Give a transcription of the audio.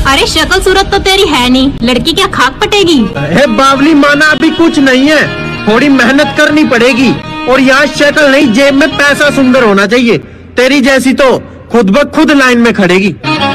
अरे शक्ल सूरत तो तेरी है नहीं, लड़की क्या खाक पटेगी। अरे बावली माना अभी कुछ नहीं है, थोड़ी मेहनत करनी पड़ेगी। और यहाँ शक्ल नहीं, जेब में पैसा सुंदर होना चाहिए। तेरी जैसी तो खुद ब खुद लाइन में खड़ेगी।